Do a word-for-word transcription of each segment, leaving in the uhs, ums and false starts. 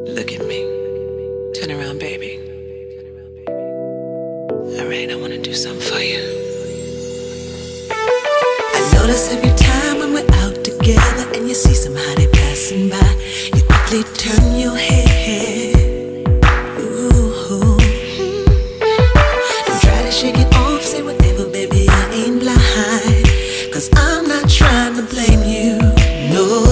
Look at me. Turn around, baby. Alright, I wanna do something for you. I notice every time when we're out together and you see somebody passing by, you quickly turn your head. Ooh. Don't try to shake it off, say whatever, baby, I ain't blind. Cause I'm not trying to blame you. No.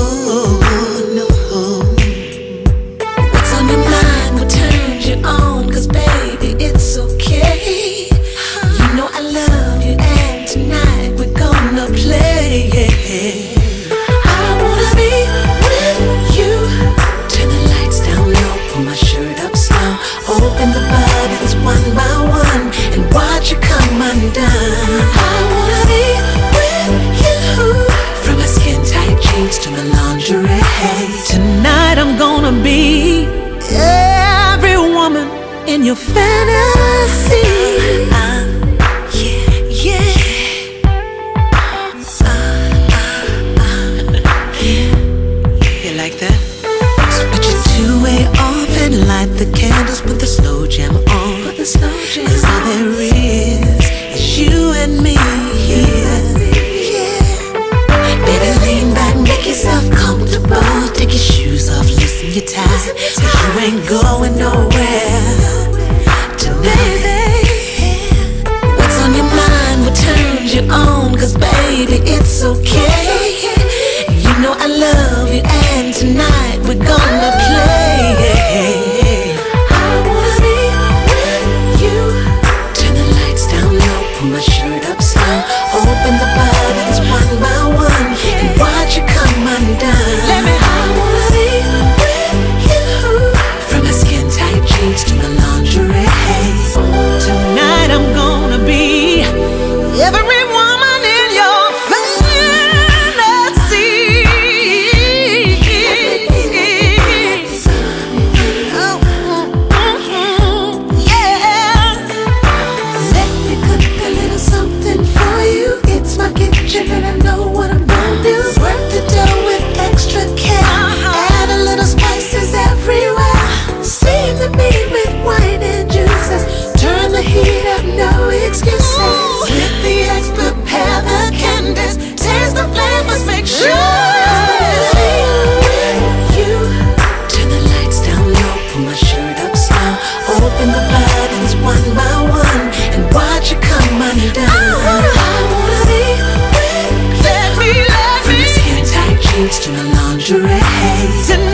Open the buttons one by one and watch you come undone. I wanna be with you, from my skin tight jeans to my lingerie. Tonight I'm gonna be every woman in your fantasy. uh, yeah, yeah. Uh, uh, uh, yeah. You like that? Switch it two-way off and light the candles, put the slow jam on. Put the slow jam Cause all there is is you and me here. Yeah. Baby, lean back, make yourself comfortable. Take your shoes off, loosen your ties, cause you ain't going nowhere tonight. What's on your mind, what turns you on? Cause baby, it's okay. You know I love you and tonight we're gonna play. I wanna be with you. Turn the lights down low, pull my shirt up slow. Open the buttons one by one and watch you come undone. Let me. I wanna be with you, from my skin tight jeans to my lingerie. Tonight I'm gonna be every woman in your fantasy. Oh, mm-hmm, yeah. Let me cook a little something for you. It's my kitchen and I know what I'm gonna do. Work the dough with extra care. Add a little spices everywhere. Season the meat with wine and juices. Turn the heat up, no excuses. Split the eggs, prepare the candies. Taste the flavors, make sure. You turn the lights down low, pull my shirt up slow. Open the buttons one by one and watch you come undone. I wanna be with you. Let me, let me. From the skin tight jeans to my lingerie. Tonight